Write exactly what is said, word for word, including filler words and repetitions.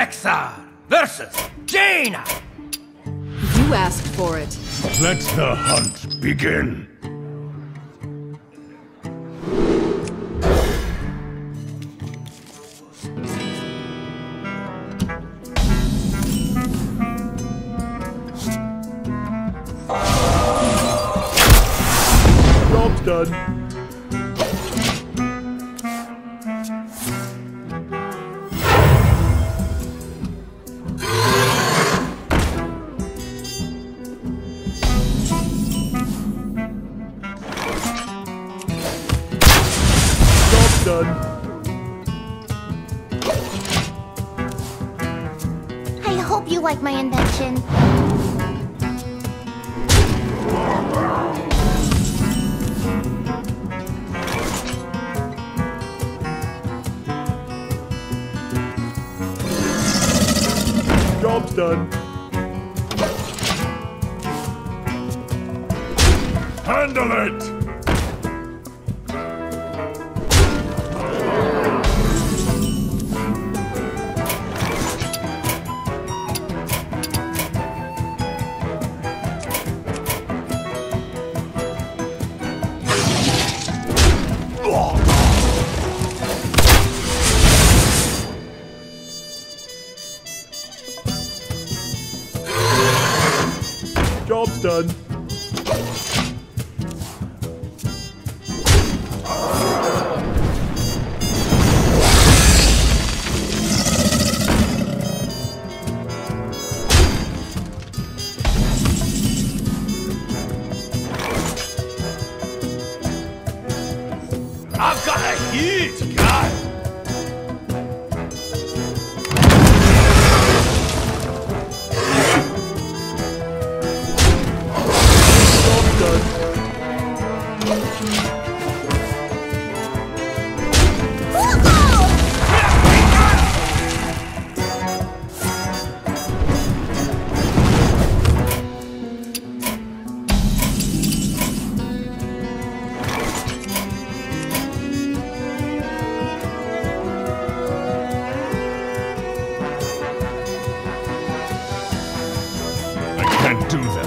Rexxar versus Jaina! You asked for it. Let the hunt begin. Job's done. Done. I hope you like my invention. Job's done. Handle it! Job's done. I've got a huge gun! I can't do that.